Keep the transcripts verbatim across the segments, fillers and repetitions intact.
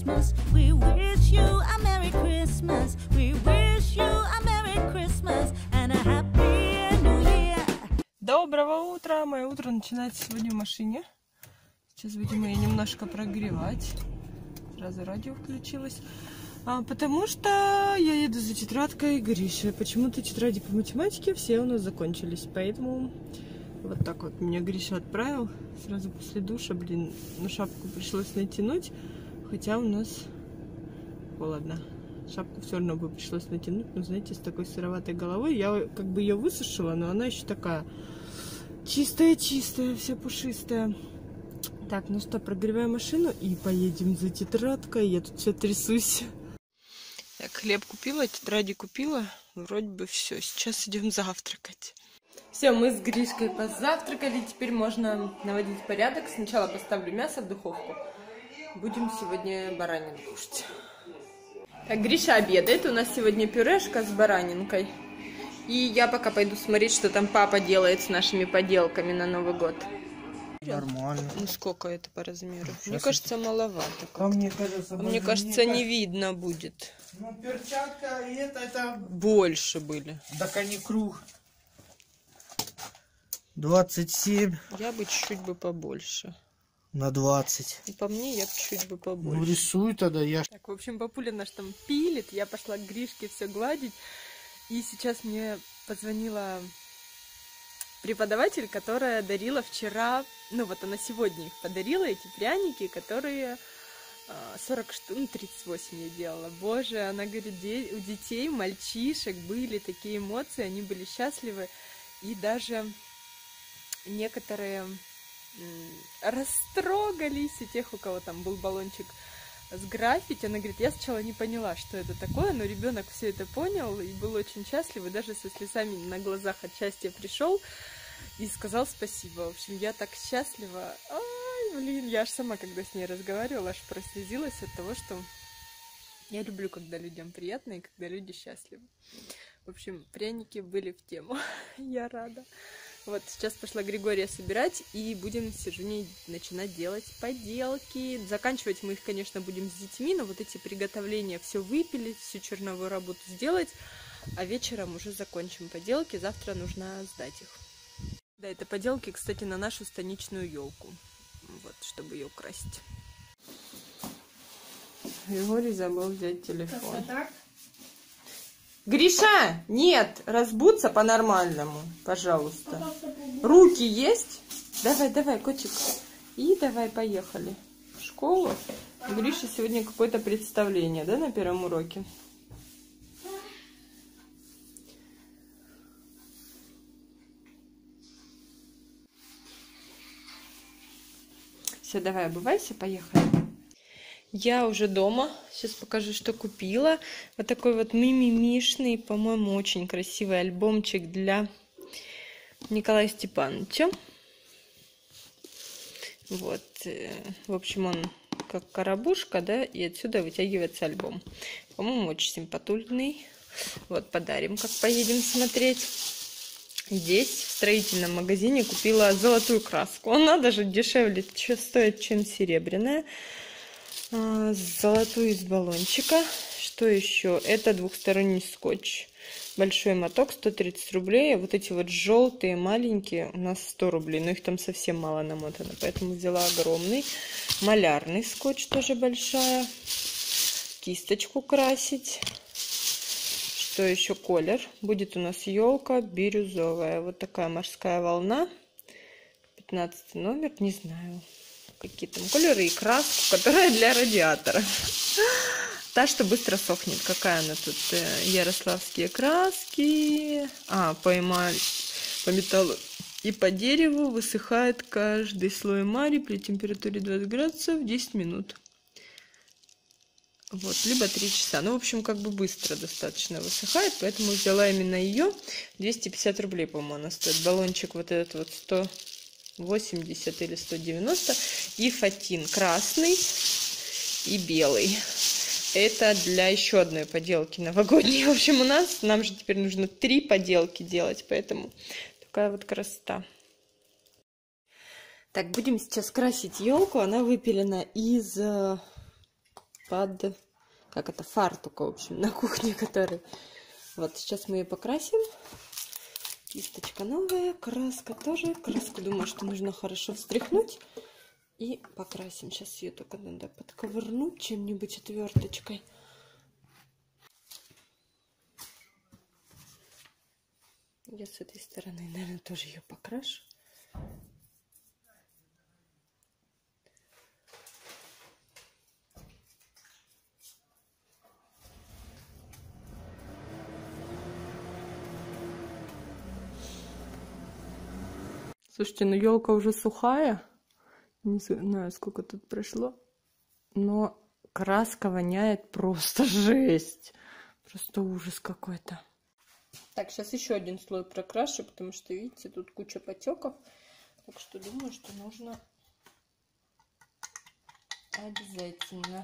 Christmas. We wish you a Merry Christmas. We wish you a Merry Christmas and a Happy New Year. Доброго утра! Мое утро начинается сегодня в машине. Сейчас будем ее немножко прогревать. Сразу радио включилось. А, потому что я еду за тетрадкой Гриши. Почему-то тетради по математике все у нас закончились. Поэтому вот так вот меня Гриша отправил. Сразу после душа, блин, ну шапку пришлось натянуть. Хотя у нас холодно. Шапку все равно бы пришлось натянуть. Но знаете, с такой сыроватой головой. Я как бы ее высушила, но она еще такая чистая-чистая, вся пушистая. Так, ну что, прогреваем машину и поедем за тетрадкой. Я тут все трясусь. Так, хлеб купила, тетради купила. Вроде бы все. Сейчас идем завтракать. Все, мы с Гришкой позавтракали. Теперь можно наводить порядок. Сначала поставлю мясо в духовку. Будем сегодня баранину кушать. Так, Гриша обедает. У нас сегодня пюрешка с баранинкой. И я пока пойду смотреть, что там папа делает с нашими поделками на Новый год. Нормально. Ну сколько это по размеру? Сейчас мне кажется, это... маловато. А мне кажется, а мне кажется, не видно будет. Ну, перчатка и это, это... Больше были. Так они круг. двадцать семь. Я бы чуть-чуть бы побольше. На двадцать. И по мне я бы чуть бы побольше. Ну рисуй тогда, я... Так, в общем, папуля наш там пилит. Я пошла к Гришке все гладить. И сейчас мне позвонила преподаватель, которая дарила вчера, ну вот она сегодня их подарила, эти пряники, которые сорок штук, ну тридцать восемь я делала. Боже, она говорит, у детей, мальчишек были такие эмоции, они были счастливы, и даже некоторые растрогались, у тех, у кого там был баллончик с граффити. Она говорит, я сначала не поняла, что это такое, но ребенок все это понял и был очень счастлив, и даже со слезами на глазах от счастья пришел и сказал спасибо. В общем, я так счастлива. Ай, блин, я аж сама, когда с ней разговаривала, аж прослезилась от того, что я люблю, когда людям приятно и когда люди счастливы. В общем, пряники были в тему. Я рада. Вот, сейчас пошла Григория собирать, и будем с Сержуней начинать делать поделки. Заканчивать мы их, конечно, будем с детьми, но вот эти приготовления все выпилить, всю черновую работу сделать, а вечером уже закончим поделки. Завтра нужно сдать их. Да, это поделки, кстати, на нашу станичную елку, вот, чтобы ее украсить. Григорий забыл взять телефон. Гриша, нет, разбудься по-нормальному, пожалуйста. Руки есть? Давай, давай, котик. И давай, поехали в школу. У Гриши сегодня какое-то представление, да, на первом уроке? Все, давай, обувайся, поехали. Я уже дома. Сейчас покажу, что купила. Вот такой вот мимимишный, по-моему, очень красивый альбомчик для Николая Степановича. Вот. В общем, он как коробушка, да, и отсюда вытягивается альбом. По-моему, очень симпатульный. Вот, подарим, как поедем смотреть. Здесь, в строительном магазине, купила золотую краску. Она даже дешевле стоит, чем серебряная. Золотую из баллончика. Что еще? Это двухсторонний скотч. Большой моток, сто тридцать рублей. А вот эти вот желтые, маленькие, у нас сто рублей. Но их там совсем мало намотано. Поэтому взяла огромный. Малярный скотч тоже большая. Кисточку красить. Что еще? Колер. Будет у нас елка бирюзовая. Вот такая морская волна. пятнадцатый номер. Не знаю, какие там колеры, и краску, которая для радиатора. Та, что быстро сохнет. Какая она тут? Ярославские краски. А, по эмаль, по металлу и по дереву высыхает каждый слой эмали при температуре двадцать градусов десять минут. Вот, либо три часа. Ну, в общем, как бы быстро достаточно высыхает, поэтому взяла именно ее. двести пятьдесят рублей, по-моему, она стоит. Баллончик вот этот вот сто восемьдесят или сто девяносто. И фатин красный и белый. Это для еще одной поделки новогодней. В общем, у нас, нам же теперь нужно три поделки делать, поэтому такая вот красота. Так, будем сейчас красить елку. Она выпилена из из-под, как это, фартука, в общем, на кухне, который. Вот, сейчас мы ее покрасим. Кисточка новая, краска тоже. Краску, думаю, что нужно хорошо встряхнуть. И покрасим. Сейчас ее только надо подковырнуть чем-нибудь отверточкой. Я с этой стороны, наверное, тоже ее покрашу. Слушайте, ну елка уже сухая. Не знаю, сколько тут прошло. Но краска воняет просто жесть. Просто ужас какой-то. Так, сейчас еще один слой прокрашу, потому что, видите, тут куча потеков. Так что думаю, что нужно обязательно.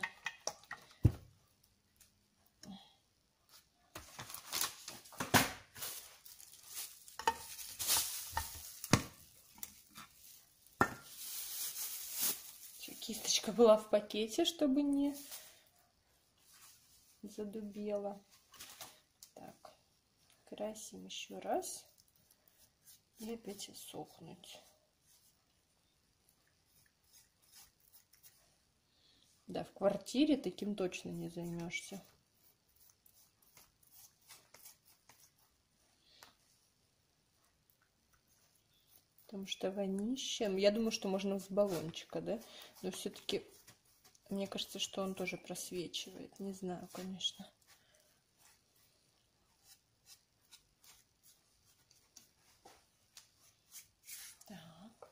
Кисточка была в пакете, чтобы не задубела. Так, красим еще раз и опять сохнуть. Да, в квартире таким точно не займешься. Потому что вонищем. Я думаю, что можно с баллончика, да? Но все-таки мне кажется, что он тоже просвечивает. Не знаю, конечно. Так.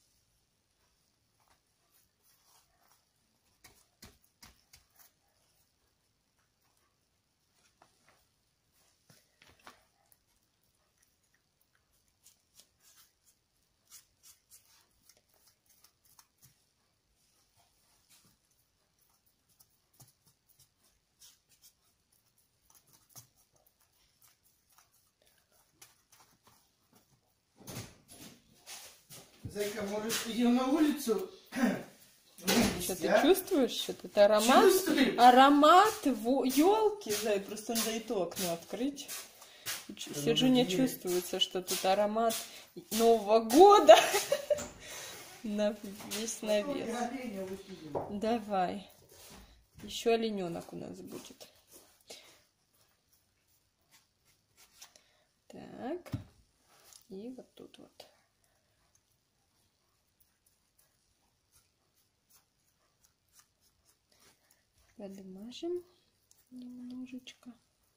Зайка, может, идем на улицу? Что ты чувствуешь? Этот аромат? Чувствую. Аромат елки. Зай, просто надо и то окно открыть. Сижу, не чувствуется, что тут аромат Нового года на весь навес. Давай. Еще олененок у нас будет. Так. И вот тут вот. Подмажем немножечко.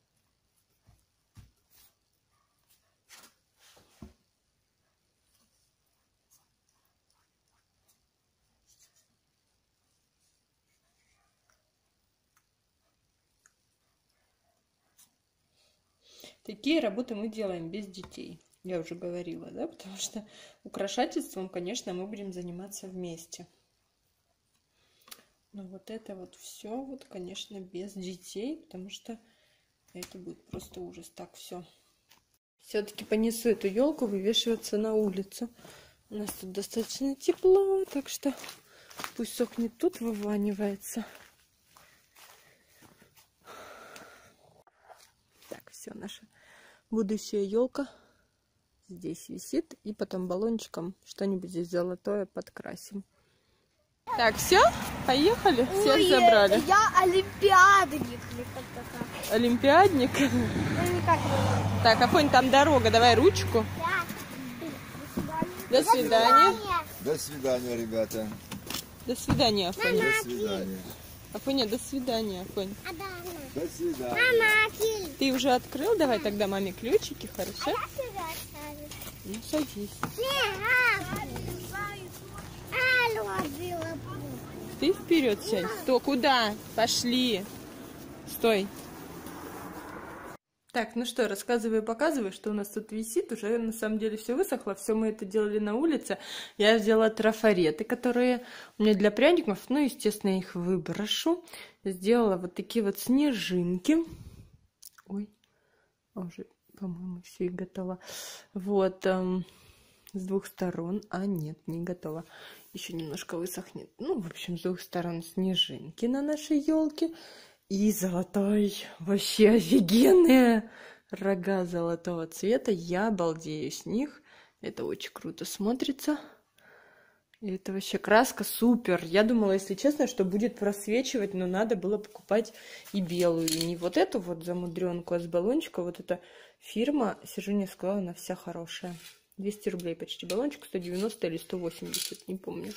Такие работы мы делаем без детей. Я уже говорила, да, потому что украшательством, конечно, мы будем заниматься вместе. Но вот это вот все, вот, конечно, без детей, потому что это будет просто ужас. Так, все. Все-таки понесу эту елку вывешиваться на улицу. У нас тут достаточно тепло, так что пусть сохнет тут, выванивается. Так, все, наша будущая елка здесь висит. И потом баллончиком что-нибудь здесь золотое подкрасим. Так, все, поехали, всех Ой, забрали. Я олимпиадник. Олимпиадник? Ну, никак не. Так, Афонь, там дорога, давай ручку. До свидания. До свидания, ребята. До свидания, Афонь. До свидания. Афоня, до свидания, Афонь. До свидания. Ты уже открыл? Давай тогда маме ключики, хорошо? Ну, садись. Ты вперед сядь. Стой, куда? Пошли. Стой. Так, ну что, рассказываю и показываю, что у нас тут висит. Уже на самом деле все высохло. Все мы это делали на улице. Я взяла трафареты, которые у меня для пряников. Ну, естественно, я их выброшу. Сделала вот такие вот снежинки. Ой, уже, по-моему, все и готово. Вот. Эм, с двух сторон. А нет, не готово. Еще немножко высохнет. Ну, в общем, с двух сторон снежинки на нашей елке. И золотой, вообще офигенные рога золотого цвета. Я балдею с них. Это очень круто смотрится. И это вообще краска супер. Я думала, если честно, что будет просвечивать, но надо было покупать и белую. И не вот эту вот замудренку, а с баллончика. Вот эта фирма, Сержуня сказала, она вся хорошая. двести рублей почти баллончик, сто девяносто или сто восемьдесят, не помню.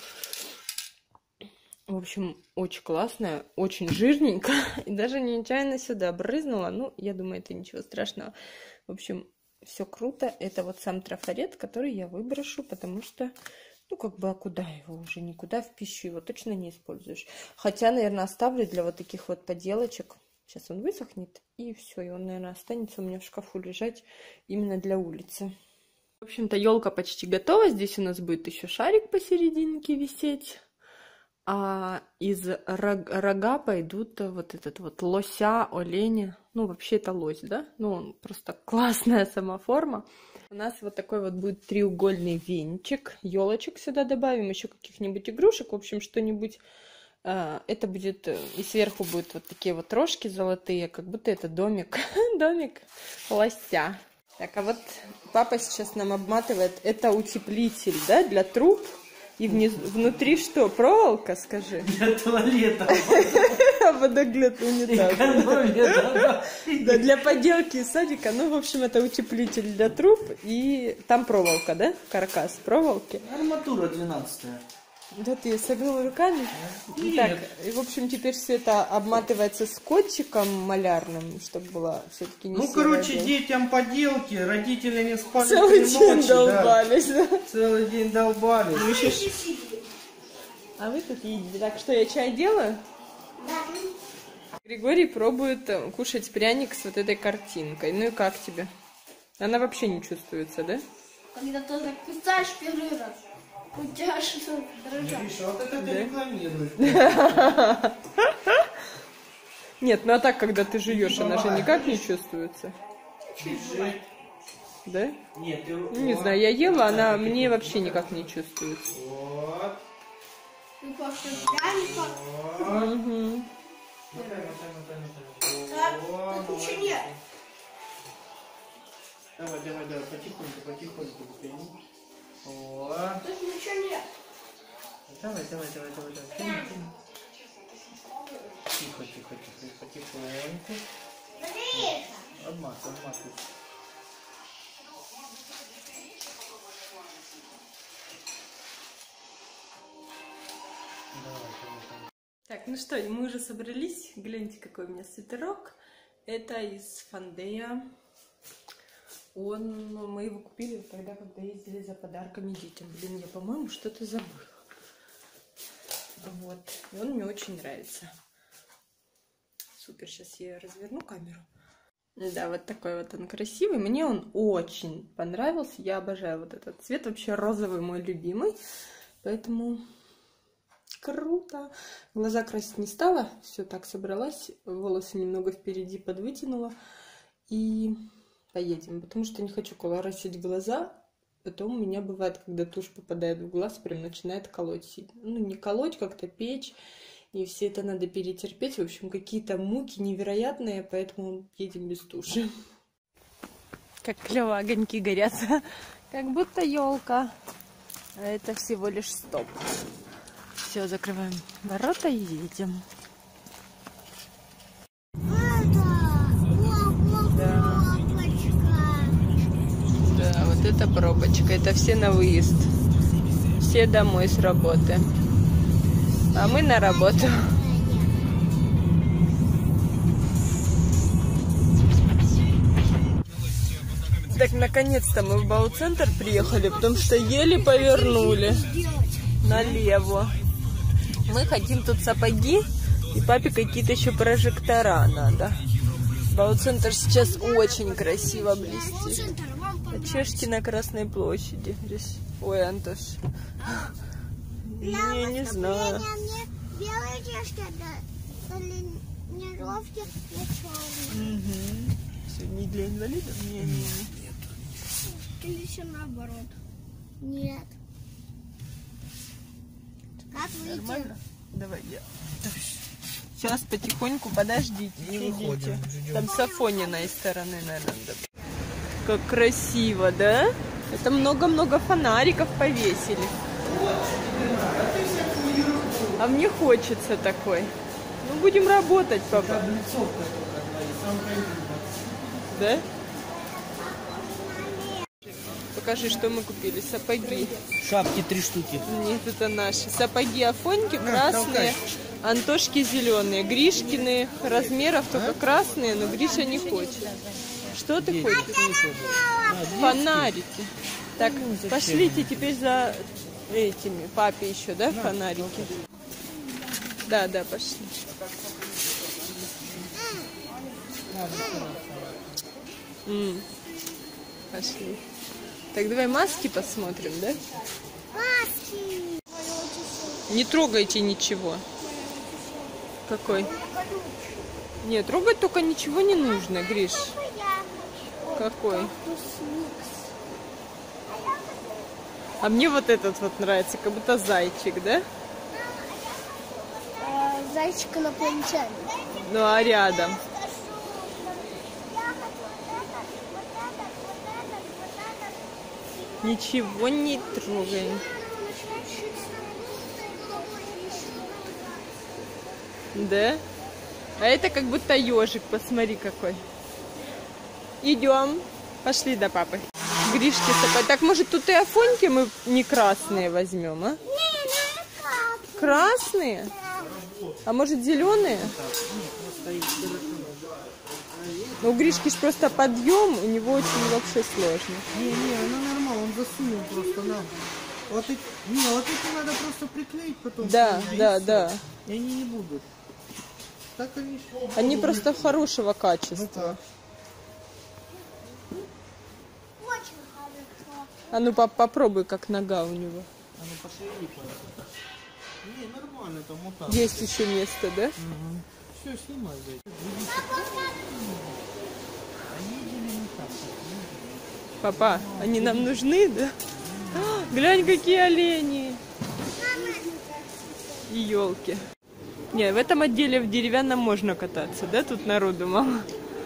В общем, очень классная, очень жирненькая. И даже нечаянно сюда брызнула. Ну, я думаю, это ничего страшного. В общем, все круто. Это вот сам трафарет, который я выброшу, потому что, ну, как бы, а куда его уже? Никуда в пищу его точно не используешь. Хотя, наверное, оставлю для вот таких вот поделочек. Сейчас он высохнет, и все. И он, наверное, останется у меня в шкафу лежать именно для улицы. В общем-то, елка почти готова. Здесь у нас будет еще шарик посерединке висеть. А из рога пойдут вот этот вот лося, оленя. Ну, вообще это лось, да? Ну, он просто классная сама форма. У нас вот такой вот будет треугольный венчик. Елочек сюда добавим, еще каких-нибудь игрушек. В общем, что-нибудь. Это будет... И сверху будут вот такие вот рожки золотые, как будто это домик. Домик лося. Так, а вот папа сейчас нам обматывает. Это утеплитель, да, для труб. И вниз, внутри что? Проволока, скажи? Для туалета. Водоглед унитаза. Да, для поделки садика. Ну, в общем, это утеплитель для труб. И там проволока, да? Каркас проволоки. Арматура двенадцатая. Да ты согнул руками? Нет. Так, и, в общем, теперь все это обматывается скотчиком малярным, чтобы было все-таки не Ну, короче, дело. Детям поделки, родители не спали. Целый день ночи, долбались, да. да. Целый день долбались. Ну, еще... А вы тут едите. Так, что, я чай делаю? Да. Григорий пробует кушать пряник с вот этой картинкой. Ну и как тебе? Она вообще не чувствуется, да? Когда ты так кусаешь первый раз, у тебя что-то дрожат. Миша, вот это ты Да? рекламируешь. Нет, ну а так, когда ты жуешь, она же никак не чувствуется. Бежит. Да? Нет, ты... Ну, не знаю, я ела, она мне вообще никак не чувствуется. Вот. Ты кушаешь пряников. Угу. Мотай, мотай, мотай, мотай. Так, Вот, тут ничего молодец. нет. Давай, давай, давай, потихоньку, потихоньку. тяни. Вот. Тут ничего нет. Давай, давай, давай, давай, давай. Тяни, тяни. Тихо, тихо, тихо, потихоньку. Смотри. Обматывай, обматывай. Давай, давай, давай. Так, ну что, мы уже собрались. Гляньте, какой у меня свитерок. Это из Фандея. Он, мы его купили тогда, когда ездили за подарками детям. Блин, я, по-моему, что-то забыла. Вот. И он мне очень нравится. Супер, сейчас я разверну камеру. Да, вот такой вот он красивый. Мне он очень понравился. Я обожаю вот этот цвет. Вообще розовый мой любимый. Поэтому круто. Глаза красить не стала. Все так собралась. Волосы немного впереди подвытянула. И поедем. Потому что не хочу колорасить глаза. Потом у меня бывает, когда тушь попадает в глаз, прям начинает колоть. Ну, не колоть, как-то печь. И все это надо перетерпеть. В общем, какие-то муки невероятные, поэтому едем без туши. Как клево огоньки горят. Как будто елка. А это всего лишь стоп. Все, закрываем ворота и едем. Да. Да, вот это пробочка. Это все на выезд. Все домой с работы. А мы на работу. Так, наконец-то мы в Бау-центр приехали, потому что еле повернули налево. Мы хотим тут сапоги, и папе какие-то еще прожектора надо. Бау-центр сейчас очень красиво блестит. А чешки на Красной площади. Здесь... Ой, Антош. Не, не знаю. Белые чешки, да, тренировки, не черные. Угу. Сегодня для инвалидов? Не, не, не. Или все наоборот. Нет. Как выйти? Нормально? Давай я. Сейчас потихоньку, подождите. Не идите. выходим, ждем. Там с Афониной стороны, наверное, надо. Как красиво, да? Это много-много фонариков повесили. А мне хочется такой. Ну, будем работать, папа. Да? Покажи, что мы купили. Сапоги. Шапки три штуки. Нет, это наши. Сапоги Афоньки красные, Антошки зеленые, Гришкины размеров только красные, но Гриша не хочет. Что ты хочешь? Фонарики. Так, пошлите теперь за этими, папе еще, да, фонарики? Да, да, пошли. М, Пошли. Так, давай маски посмотрим, да? Маски. Не трогайте ничего. Какой? Нет, трогать только ничего не нужно, Гриш. Какой? А мне вот этот вот нравится, как будто зайчик, да? Зайчик инопланетянин. Ну а рядом? Ничего не трогаем. Да? А это как будто ежик, посмотри какой. Идем. Пошли до папы. Гришки сапоги. Так, может, тут и Афоньки мы не красные возьмем, а? Красные? А может, зеленые? Ну, у Гришки ж просто подъем, у него очень вообще сложно. Не, не, ну нормально, он засунул просто нам. Вот эти, не, вот эти надо просто приклеить потом. Да, и да, всё. да. И они не будут. Так они... Они просто хорошего качества. Очень хорошо. А ну, пап, попробуй, как нога у него. А ну пошевели, пожалуйста. Не, нормально, там вот так. Есть еще место, да? Все, снимай, зайчик. Папа, они нам нужны, да? А, глянь, какие олени! И елки. Не, в этом отделе в деревянном можно кататься, да? Тут народу мало.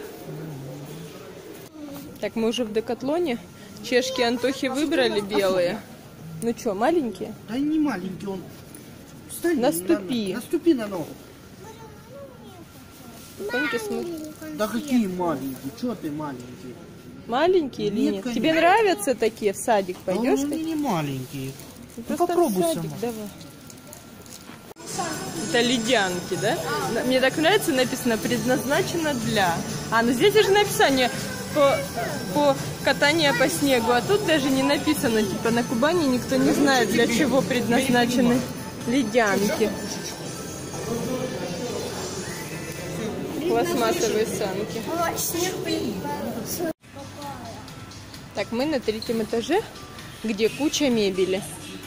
Так, мы уже в Декатлоне. Чешки Антохи выбрали белые. Ну что, маленькие? Да не маленький он. Встань, Наступи. На, наступи на ногу. Афоньки, смотри. Да какие маленькие? Чего ты маленький? Маленькие или Нет, нет? конечно. Тебе нравятся такие? В садик пойдешь? Да, ты? они не маленькие. Ну, Ну, просто попробуй в садик, сама. давай. Это ледянки, да? Мне так нравится, написано «предназначено для». А, ну здесь уже написание по, по катанию по снегу, а тут даже не написано, типа на Кубани никто не знает, для чего предназначены ледянки. Пластмассовые санки. О, снег блин. Так, мы на третьем этаже, где куча мебели.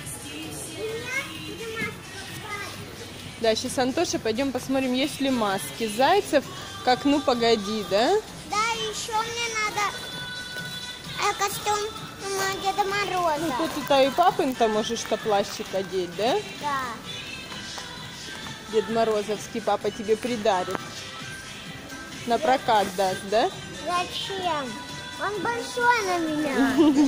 Да, сейчас, Антоша, пойдем посмотрим, есть ли маски зайцев, как «Ну, погоди», да? Да, еще мне надо э, костюм м, Деда Мороза. Ну, тут и, та, и папин-то можешь-то плащик одеть, да? Да. Дед Морозовский папа тебе придарит. На прокат даст, да? Зачем? Он большой на меня.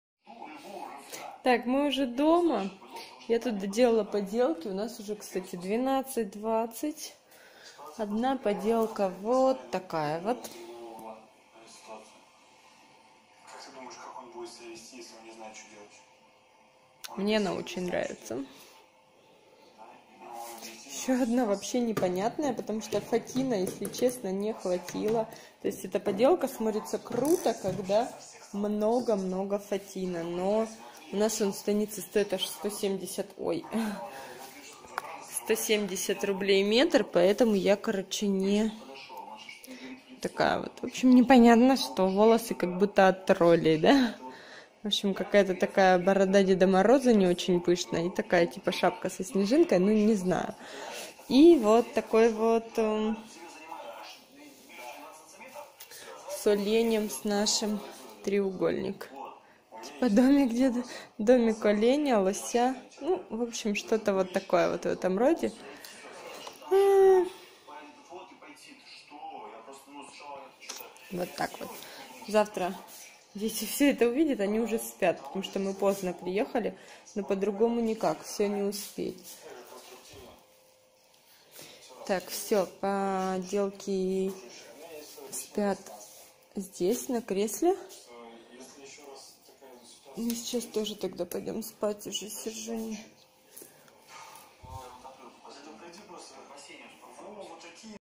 Так, мы уже дома. Я тут доделала поделки. У нас уже, кстати, двенадцать двадцать. Одна поделка вот такая вот. Как ты думаешь, как он будет себя вести, если он не знает, что делать? Мне она очень нравится. Еще одна вообще непонятная, потому что фатина, если честно, не хватило. То есть эта поделка смотрится круто, когда много-много фатина. Но у нас он в станице стоит аж сто семьдесят, ой, сто семьдесят рублей метр, поэтому я, короче, не такая вот. В общем, непонятно, что волосы как будто от троллей, да? В общем, какая-то такая борода Деда Мороза не очень пышная. И такая типа шапка со снежинкой, ну не знаю. И вот такой вот э, с оленем с нашим треугольник. Типа домик где-то, домик оленя, лося. Ну, в общем, что-то вот такое вот в этом роде. Вот так вот. Завтра дети все это увидят, они уже спят, потому что мы поздно приехали, но по-другому никак, все не успеть. Так, все, поделки спят здесь, на кресле. Мы сейчас тоже тогда пойдем спать уже с Сержуней.